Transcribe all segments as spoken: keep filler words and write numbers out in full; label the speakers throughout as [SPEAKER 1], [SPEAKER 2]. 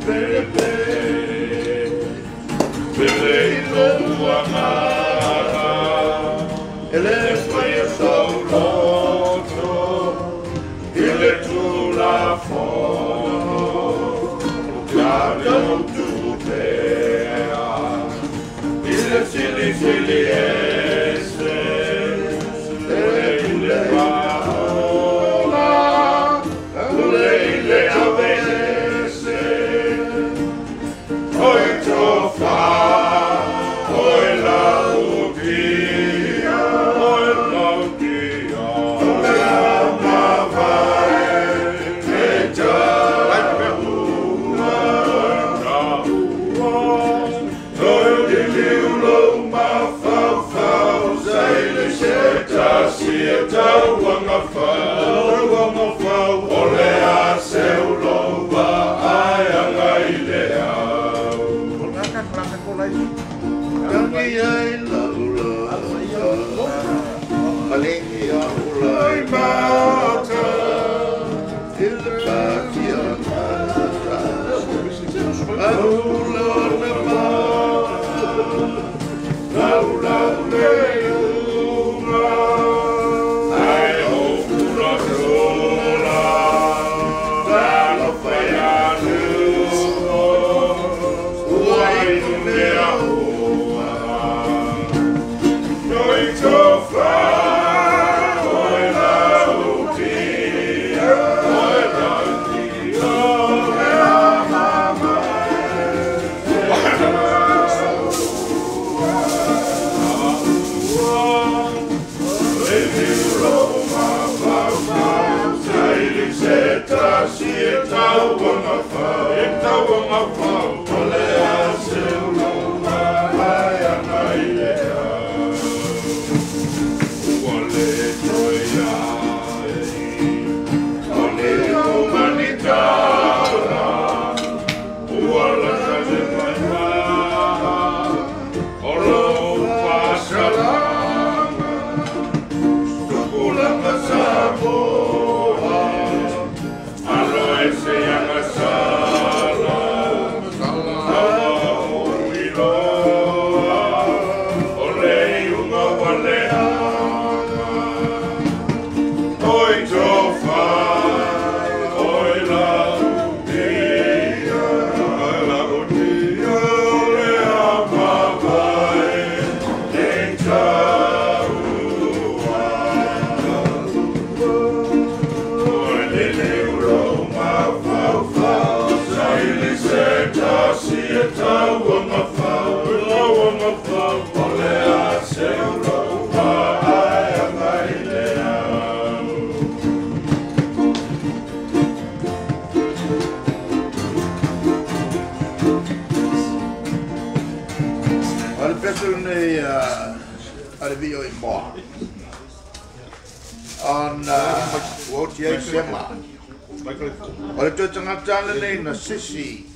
[SPEAKER 1] Sisi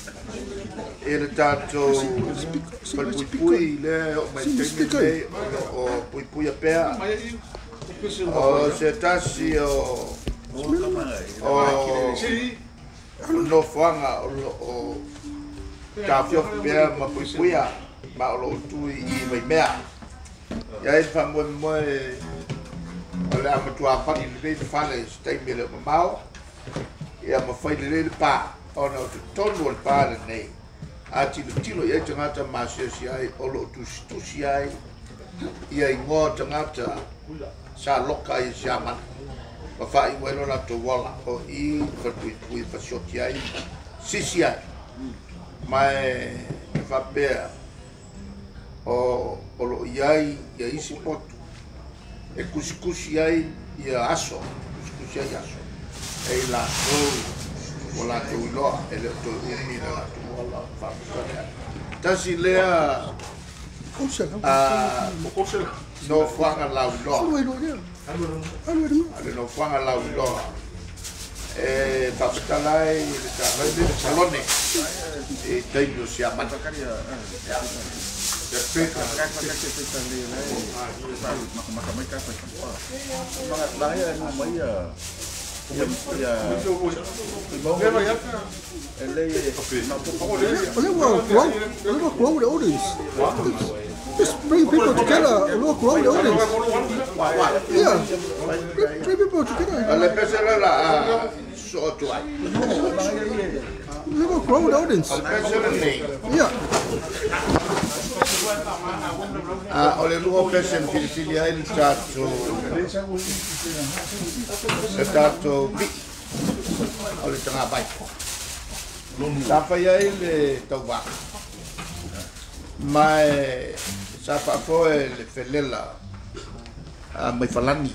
[SPEAKER 1] ele tato pui pui le o mai temi o pui pui a pea o se tasi o o no fanga o tafio pea ma pui pui a ma o lo tui i mai mea ia e fa mo mo o le amatua pani le fale stai mele mamao ia ma fai le le pa ona o te tonu o le pāle nei. A tilo tilo i ai tangata māsiasi ai, o lo tusi tusi ai, ia i ngoa tangata sa loka i sa mana. Ma whai welo na to wala, o i whatui pui whasioti ai, sisi ai. Mai e whapea, o lo i ai, ia isi potu, e kusi kusi ai, ia aso, kusi kusi ai aso. E la tau, o la tau iloa, e leo tau umi na la tau wala whapusarea. Tasi lea no whanga lau iloa. Ale no whanga lau iloa. E whaputalai, le tāwai le salone, e teino si amana. Ya peka.
[SPEAKER 2] grow the audience. Just bring people together, a little grow the audience. Yeah, bring, bring people together. Little grow the audience. Yeah.
[SPEAKER 1] Ah, oleh luar pesen Filipina il stato, stato B, oleh tengah baik. Sampai ya il tawa, mai sampai foi le felela, mai falani,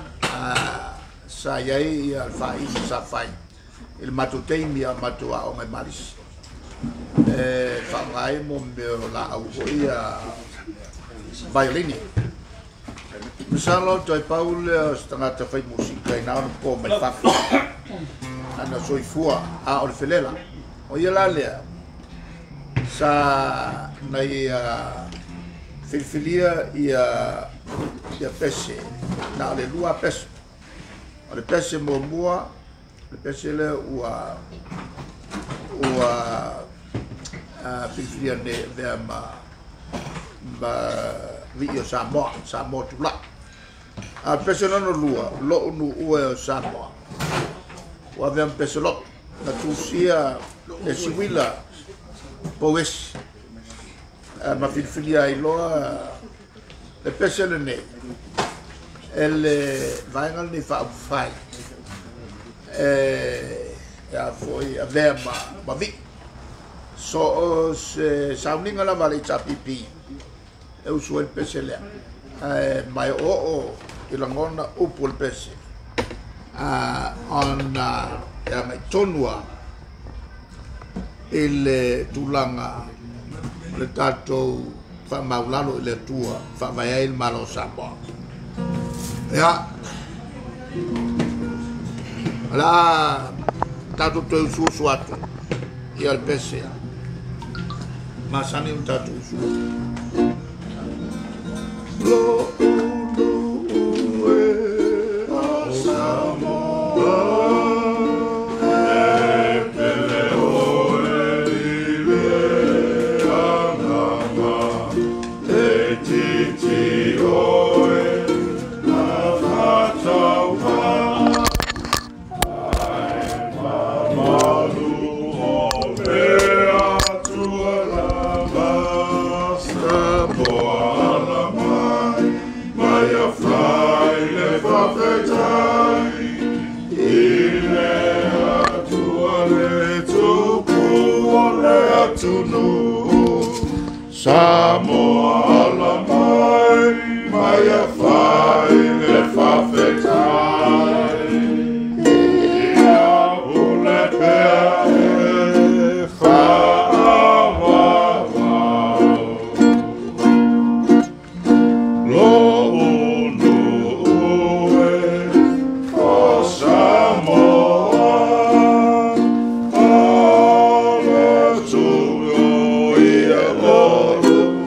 [SPEAKER 1] saya ia fai sampai il matutei mia matua o mai maris. Eh, whangai mo meo la au ia violini. Misalo toi paule o stangata whai musika i nao po mai whaku. Ana soifua a o le felela. O ia la lea. Sa nai filfilia ia ia pese. Na o le lua pese. O le pese mo mua. Le pese le ua ua filfilia ne vea ma ma rio Samoa, Samoa tula. A pese nono lua, lo unu ue o Samoa. Ua vea pese lot, na tusia e siwila powes. Ma filfilia i loa, le pese le ne. Ele vaengal ni wha upwhai. E a foi a vea ma, ma vi. So os sauninga la vale H R P P e usu el pese lea mai o o ilangona upu el pese on e mai tonua il tulanga le tato fa maulalo le tua fa vai il malo Samoa ya la tato to usu suato e al pese Masani un tatu lo uno ue a Samoa e pele ore vive anama e titi oe a fataupa ai mamalu o mea tua Samoa la mai, mai a fai le fafetai. Ia ule pea e whaawawau. Lo unu ue o Samoa, ale tuyo ia lo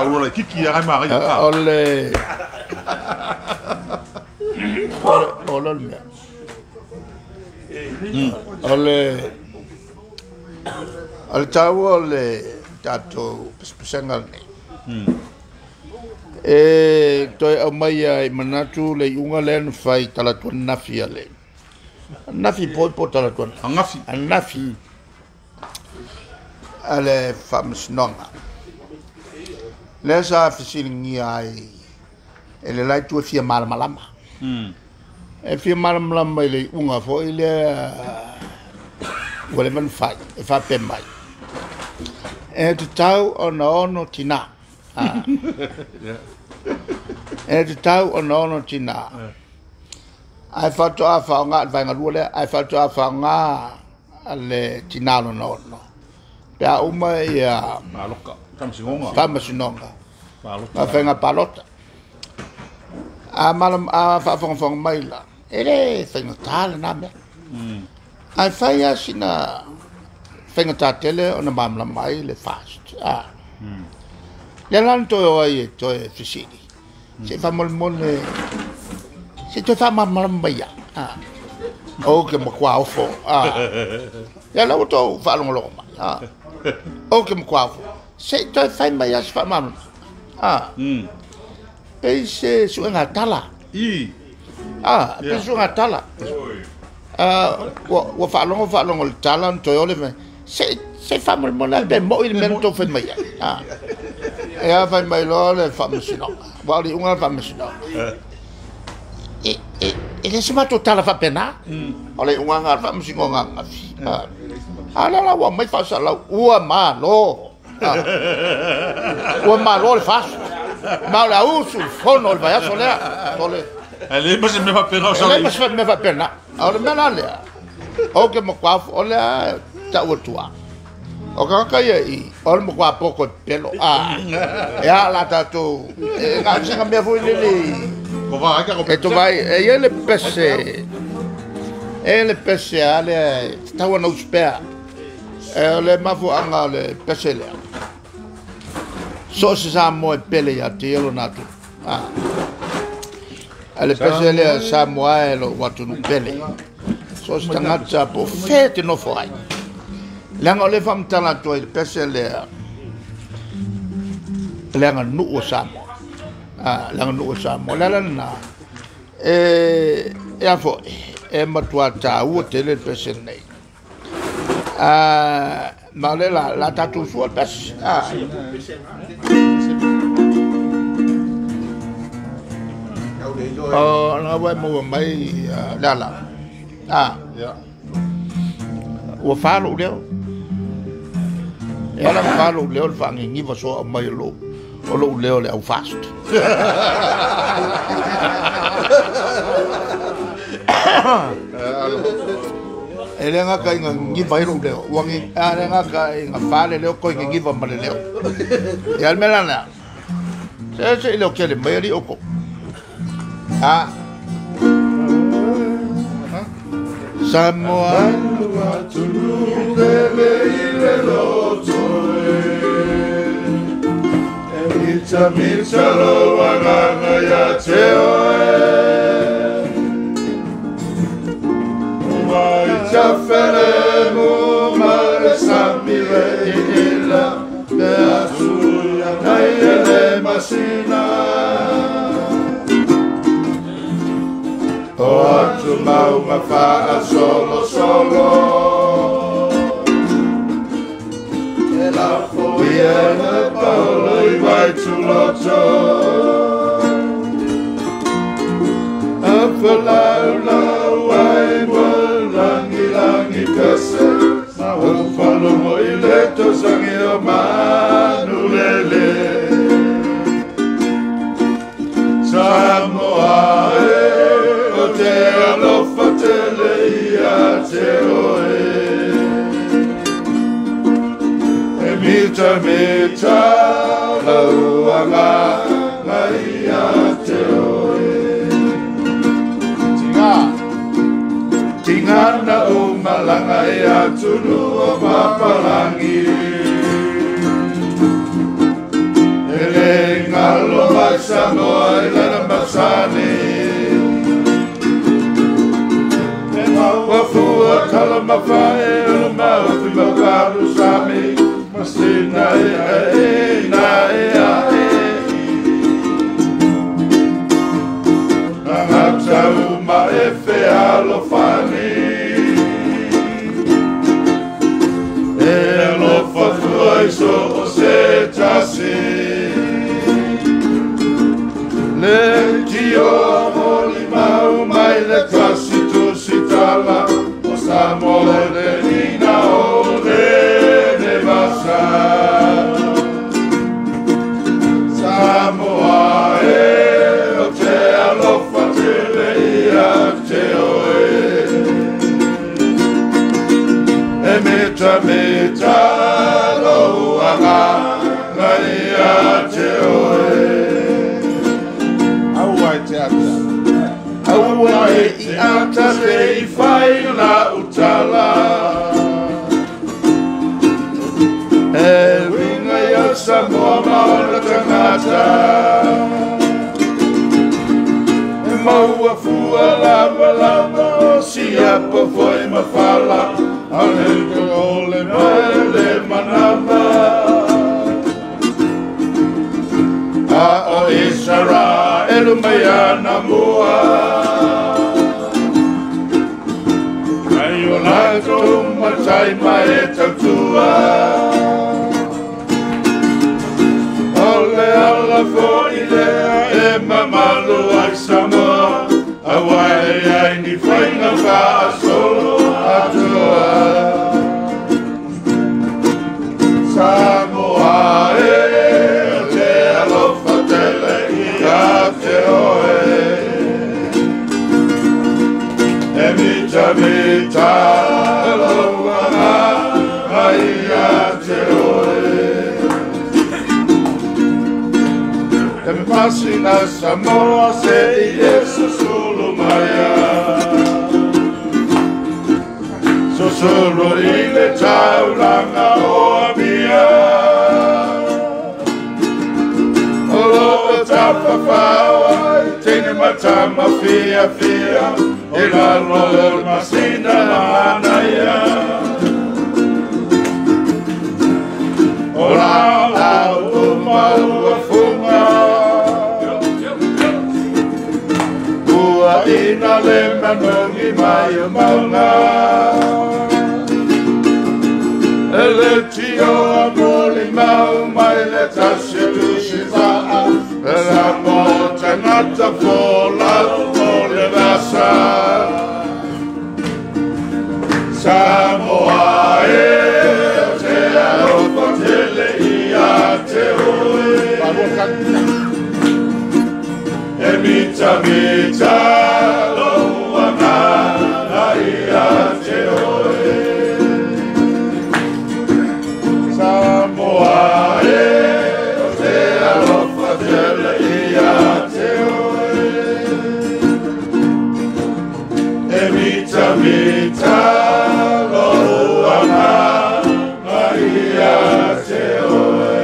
[SPEAKER 3] Paula kiki ya mai mai.
[SPEAKER 1] Ole. Ole ole. Ole. Ole tau ole tato pesengal ni. E toi au mai ai manatu le unga len fai tala tuan nafi ale. Nafi po po tala tuan.
[SPEAKER 3] Nafi.
[SPEAKER 1] Nafi. Ale Faasamasamanoa. Le sa fisilingi ai ele lai tu fia malamalama.
[SPEAKER 3] Mm.
[SPEAKER 1] E fia malamalama le unga fo ile wale man fai e fa pe mai. E tu tau ona ono tina. Ah. E tu tau ona ono tina. Ai fa to a fa nga vai nga lule ai fa to a fa nga ale tina no no. Pea uma ia
[SPEAKER 3] Maloka. Faasamasamanoa.
[SPEAKER 1] Faasamasamanoa.
[SPEAKER 3] Maloka.
[SPEAKER 1] A whenga palota. A malam a whawhangwhang mai la. Ere whenga tāle nā mea. Ai whaia sina whenga tātele o na mamla mai le fast. Ah. Le lan toi o ai e toi fisiri. Se whamolmole. Se toi whamamala mai a. Ah. O ke makua ofo. Ah. Ya lau tō whalongolongo mai. Ah. O ke makua ofo. Se toi whai mai as whamamala. Ah.
[SPEAKER 3] Mm.
[SPEAKER 1] Pe se suenga tala.
[SPEAKER 3] I.
[SPEAKER 1] Ah, pe suenga tala. Ah, wa wa whalongo whalongo le tala toi ole me. Se se whamolmole pe mo il mento whai mai. Ah. E a whai mai lo le Faasamasamanoa. Wa li unga Faasamasamanoa. E e e le semato tala fa pena. Ole unga nga Faasamasamanoa ngafi. Ah. Ala la wa mai fa sala ua malo. Ua malo le fas. Ma la usu fono le vai sole. Sole.
[SPEAKER 3] Ale mas me fa pena
[SPEAKER 1] Ole mas fa me fa pena. Ole me la le. O ke mo kwa ole ta utua. O ka ka ye ole mo kwa poko pelo. Ah. Ya la ta tu. Nga singa me fu le.
[SPEAKER 3] Ko va ka ko.
[SPEAKER 1] E tu vai, e ele pese, ele pese ale, tawa no spea, ele mafu anga le pese le. So se sa mo e pele ya te elo natu. Ah. Ale pese le sa mo e lo watu no pele. So se tangata po fete no foi. Langa le fam tala to e pese le. Langa nu o sa mo. Ah, langa no sa mo la na e e afo e matua ta u tele pesen nei ah ma le la la tatu su pes ah oh na wa mo mai la la ah
[SPEAKER 3] Ja.
[SPEAKER 1] o falo leo ela falo leo fangi ni va so mai lo o lo leo le au fast ele nga kai nga ngi vai lo leo wangi ele nga kai nga fale leo ko ngi va male leo ya melana se se lo que le mai oko ah Samoa tulu bebe ile lotoe Mita mita lo wanganga ya te oe Uma ita fere mu mare samile ila Te asu ya naile masina O atu mau mawha solo solo E la foia na paolo I vai tu loto A whalau lau ai mo langi langi kase Ma o whalongo I leto sangi o manu lele Samoa e te alofa te leia te oe E mita mita lauanga ngai a te oe Tinga Tingana o malanga e atunu o mapalangi Ele Jerusalem, Masina e na e a e. Ngata uma e fe alofani. E alofa fuai so o se tasi. Le tio moli mau mai le tasi tu si tala. O Samoa le nina o le ne vasa. Samoa e o te alofa te le ia te oe. E meta meta lo anga na ia te oe.
[SPEAKER 3] Au ai te ata.
[SPEAKER 1] Aua e I ata te I whai na utala. E winga ia Samoa maona tangata. E maua fua lava lava o sia po foi mawhala. Ale ko le mai le manama. A o Isara elu mai ana mua. Ai o matai mai e tautua. Ole ala fōi lea e mamalu ai Samoa. Awai ai ni whainga wha solo atua. Samoa e te alofa tele I a te oe. E mita mita aloha ai a te oe. E me pasi na Samoa se I Yesu sulu maya. So sulu I le tauranga o amia. Olo e tapa whaua, tene matama fia fia. E la lor masina manaya. O la la uma ua funga. Ua ina le manongi mai o mauna. E le tio amoli mau mai le tasi lusi vaa. E la mo tangata fola o le vasa. Samoa e te alofa tele I a te oe. E mita mita loana I a te oe. Samoa e te alofa tele I a te oe. E mita mita loana I a te oe.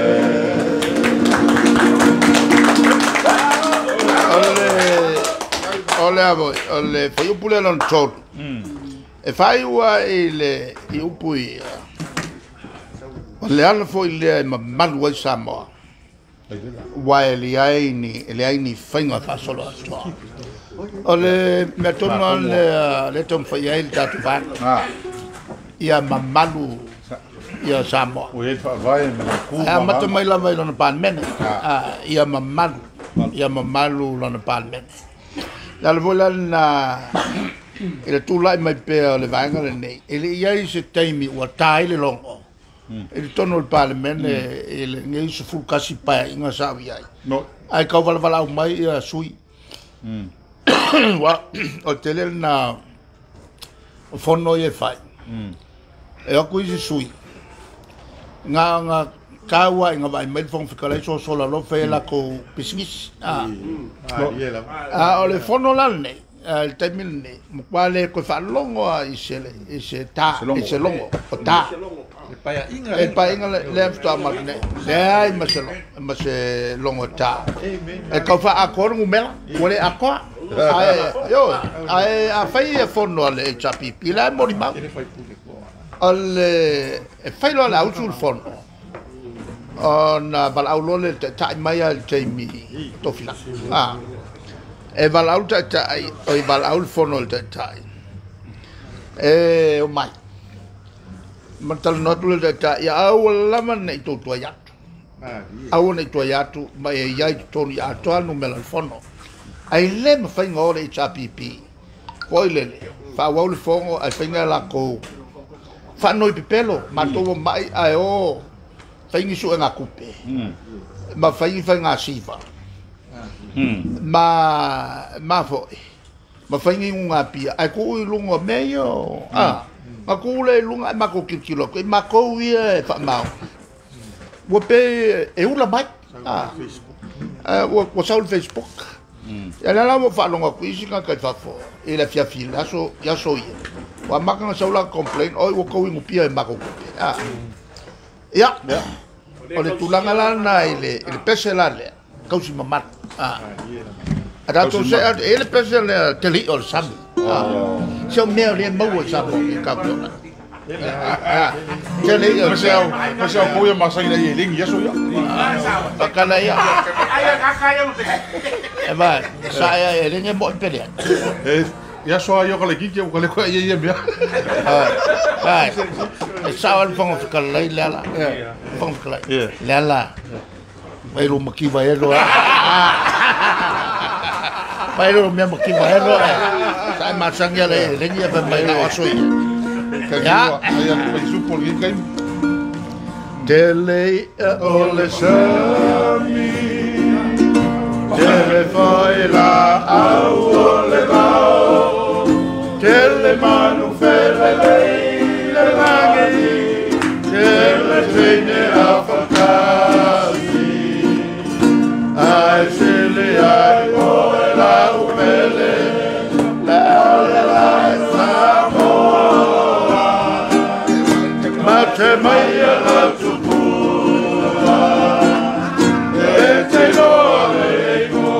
[SPEAKER 1] Ole avo, ole fai upule lon tot. E fai ua I le I upui. Ole ana foi le mamalu ai Samoa. Wa ele ai ni ele ai ni fainga fa solo atua. Ole me tono le le tom fai ai tatu ba. Ah. Ia mamalu ia Samoa.
[SPEAKER 3] O e fa vai me ku.
[SPEAKER 1] Ah, mato mai la mai lona pan men. Ah, ia mamalu. Ia mamalu lona pan men. La vola na ele tula mai pe le vanga le nei. Ele ia se taimi o tai le longo. Ele tono il Parliament ele ngai se fu kasi pa inga savi ai. No. Ai ka vala vala mai ia sui. Mm. Wa o tele na o fono ia fai. Mm. E aku i sui. Nga nga kawa inga vai mai fong fikala so so la lo fe la ko pisngis. Ah. Ah, ia la. Ah, o le fono la nei. Il termine mo quale ko fa longo i sele i se ta i se longo o ta e pa inga e pa inga le sta ma ne le ai ma se ma se longo ta e ko fa akor ngumela wole akwa ai yo ai a fai e fono le H R P P la mo di ma al e failo la usul fon on bal aulole ta mai al temi tofila ah e bal auta ta o bal aul fon ol ta e o mai matal notul ta ya awal lama nei to to ya au nei to ya tu mai ya to ya to al numero al fono ai le ma fai ngore H R P P ko ile fa wau fongo ai fai la ko fa noi pipelo ma to mai ai o fai ni su nga kupe ma fai fai nga siva ma ma fo ma fai ni nga pia ai ko lungo meio ah ma ko le lunga ma ko kilo ko ma ko wi fa ma wo pe e ula mai ah wo wo saul Facebook ya la mo fa longa ku isi ka ka fa fo e la fia fila so ya so ye wa ma ka sa la complain o wo ko wi mo pia e ma ko ah ya o le tulanga la na ile ile pese la le ka si mama ah ada to se ele pese le tele o sam ah so me le mo wo sam ka ko tele o
[SPEAKER 3] Masih masih aku yang masa ini yeling ya so ya.
[SPEAKER 1] Kana ya. Eh ba, saya ini mo pele.
[SPEAKER 3] Eh, ya so ayo kalau gigi kalau kau iya iya biar.
[SPEAKER 1] Ah. Ah. Sawan fong kalau lala. Fong kalau lala. Baru maki bayar lo. Baru me maki bayar lo. Saya masang ya le, ini apa bayar asoi.
[SPEAKER 3] Ya, ayah pensupo lagi kan.
[SPEAKER 1] Tele ole sami, tele foi la au ole bao, tele manu fele le langi, tele fene afakasi, ai sele ai ole la umele, la ole la Samoa. Mate maya la tupua, e te lore mo.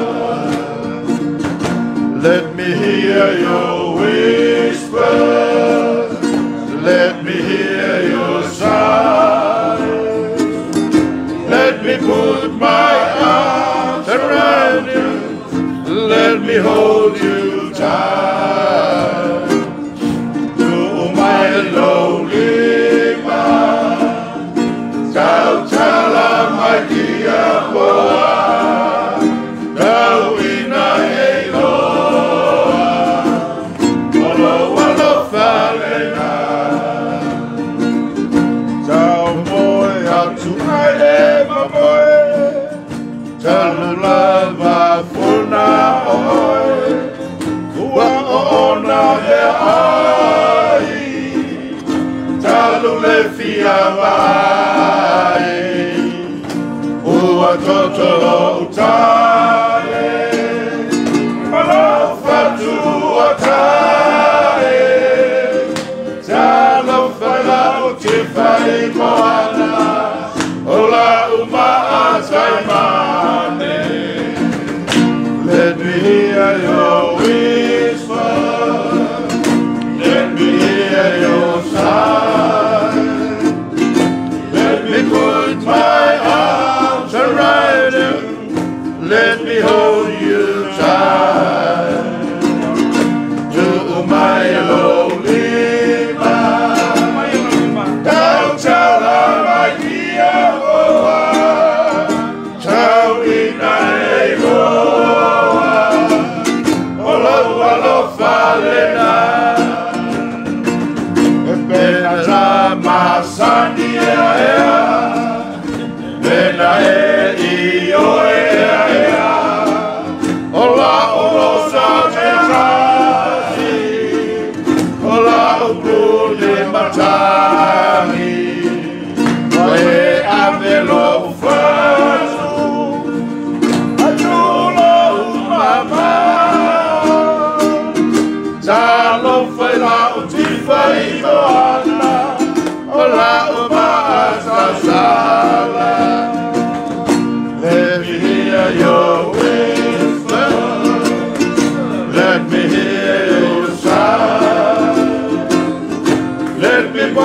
[SPEAKER 1] Let me hear your whisper, let me hear your sigh. Let me put my arms around you, let me hold you tight. To my lonely Kau cala magia boa, kau ina eloa, olo olo falena. Kau moe atu aile mamoe, talu lava funa oe, ua ona he ai, talu le fia vai. Ua totoro utare, malo fatu atare, talo fala uti fai moana, ola uma atai mane. Let me hear your whisper, let me hear your sigh, let me put my arms around you, let me hold you tight. To my lonely man, kau cala magia boa, kau ina eloa, olo olo falena. Bena masandia ea, bena e io ea ea, ola olo sa te trasi, ola upu le matani, oe avelo ufatu, atulo umama, talo fai la uti fai moana, ola uma asasala. Let me hear your whisper, let me hear your sigh, let me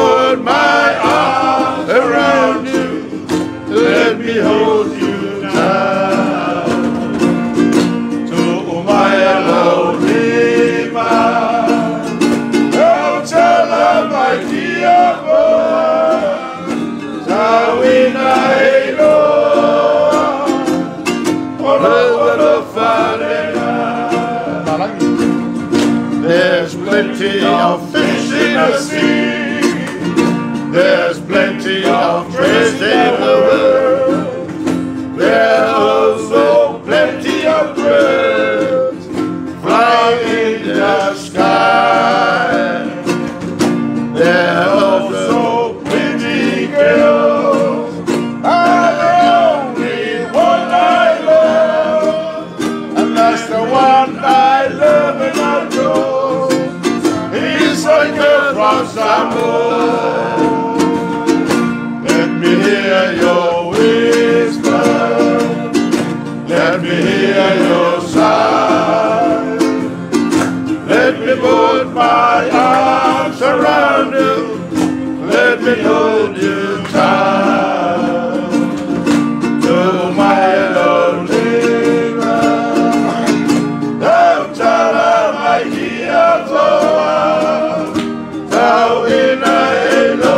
[SPEAKER 4] plenty of fish in the sea. There's plenty of treasure in the world. There's also plenty of birds flying in the sky. There are also pretty girls, and the only one I love, and that's the one I love and adore. He's a girl from Samoa. Let me hear your whisper. Let me hear your sigh. Let me put my arms around you. Let me hold you tight. To my lonely man, don't tell her my dear Toa, thou in a halo,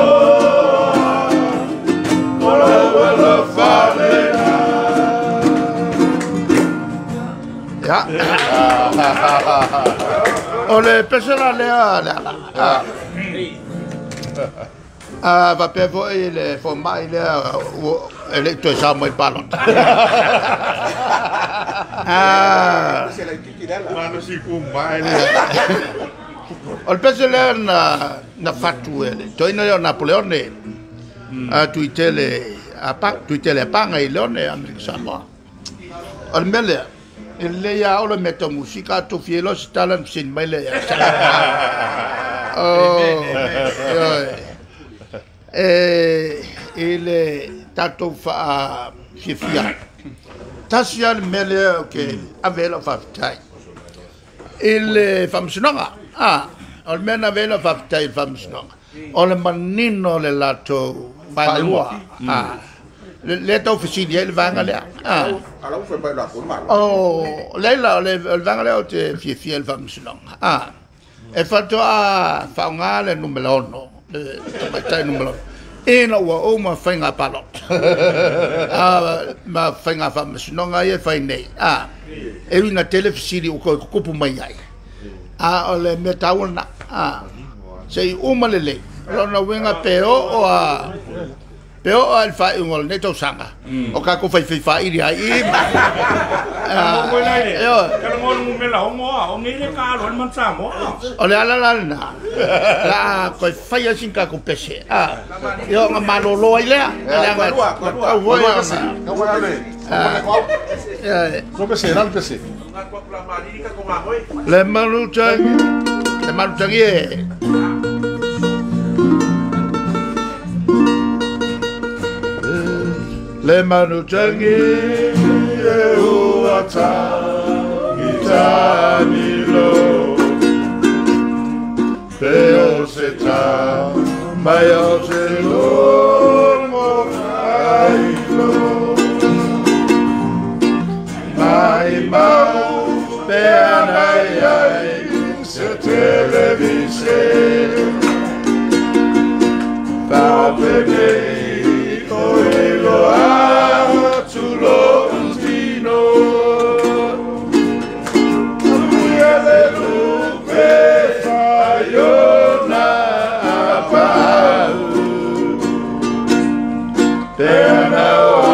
[SPEAKER 4] all over the falling.
[SPEAKER 1] Yeah. Ole pesera lea lea. Ah, va pe vo ele fo mai lea ele to sa mai palot. Ah.
[SPEAKER 3] Mano si ku mai le.
[SPEAKER 1] Ole pesera na na fatu ele. To ina Napoleone. Ah, tu itele apa tu itele panga ilone Amerika Samoa. Ole mele ele ya ole meto musika to fielo stalan sin mai le. Oh. Eh, ele tato fa fifia. Tasian mele ke avela faftai. Ele famsnonga. Ah, almena avela faftai famsnonga. Ole manino le lato Faasamasamanoa. Ah. Le to officina il vanga le. Ah.
[SPEAKER 5] Allora fai poi la forma.
[SPEAKER 1] Oh, lei la le il vanga le te fifia il famsnonga. Ah. E fatto a fa un ale numero uno. Mai numero e no o ma fainga palot ah ma fainga fam sinonga e fai nei ah e una televisione o ko kupu mai ai ah ole metauna ah sei uma lele lona wenga peo o a peo al fai un ol neto sanga o ka ko fai fai fai ri ai ah yo
[SPEAKER 4] Kalau mau ngomel lah, mau ni ni kalau man sama.
[SPEAKER 1] ole ala la na la ko fai sin ka ko pese ah yo nga malolo ile ala nga
[SPEAKER 5] Kedua,
[SPEAKER 1] wo ya
[SPEAKER 3] Kau mana?
[SPEAKER 1] eh
[SPEAKER 3] Kau pese, ral pese.
[SPEAKER 1] le manu changi le manu changi e le manu changi e uata gitanilo peo se ta mai o se lo mo ailo mai mau ai ai se televise fa vedere lo a tu lo destino e le lupe faiona pa per na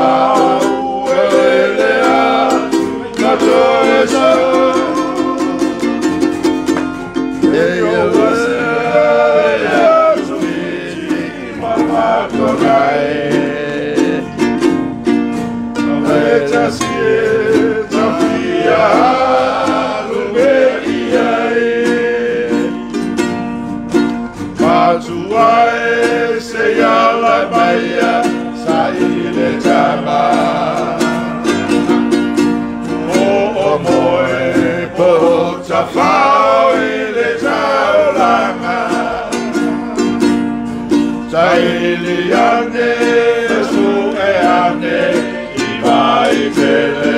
[SPEAKER 1] ele a la toesa Sailiane su e ane I vai tele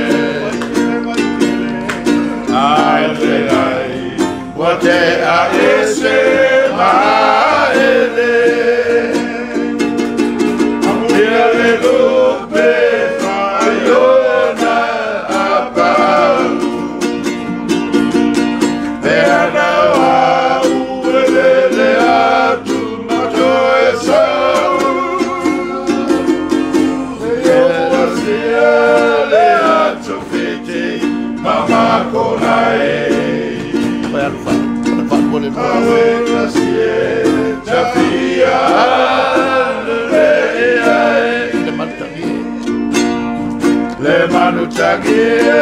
[SPEAKER 1] ai ai what a ese ma ele amule lupe faiona apau perna au
[SPEAKER 4] Le manu tagie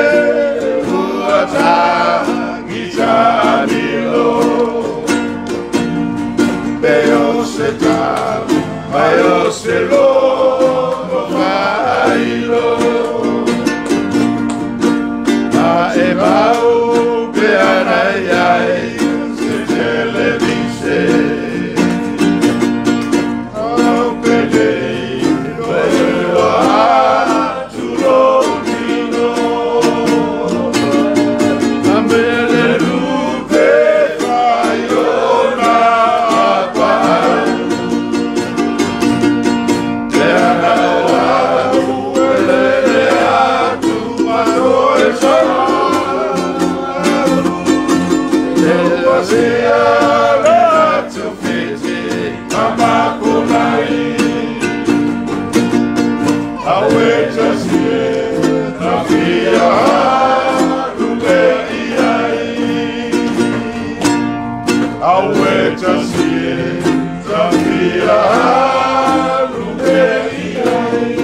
[SPEAKER 4] uata gitanilo Beo se ta Mayo se lo Failo Ma e bau Beana iai Se televise Oh pedei Beo a Tulo Tino Ambele lupe Faiona Apa Te anawa Uelele a Tu mano e sama Te pasea La tu fiti Mama kunai Aweta sie Na fia Lupe iai Aweta sie Na fia Lupe iai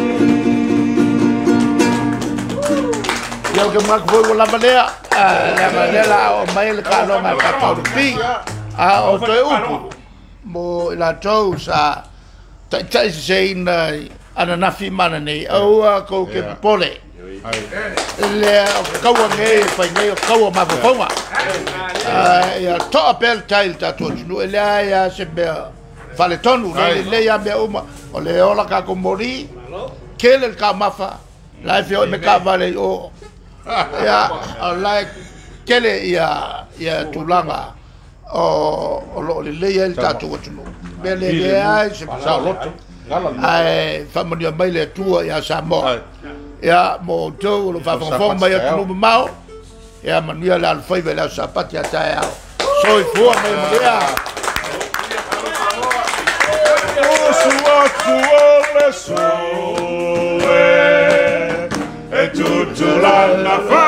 [SPEAKER 1] Yo ke mak foi la manea, la manea o mai le ka no ma ka tau pi. A o te upu. Mo la tau sa tai tai se na ana na fi mana nei o ko ke pole. Le ka wa nge fa nge ka wa ma fa. Ah ya to apel tail ta to no le ya se be fale tonu le le ya be uma o le ola ka ko mori. Kele ka mafa. La fi o me ka vale o ya like kele ya ya tulanga o o lo le le ta tu tu bele le ai se sa loto ai family mai le tua ya Samoa ya mo to lo fa fon mai tu no mau ya manuia la foi vela sapati ya ta so fu mai ya
[SPEAKER 4] o suo suo le so e tutto la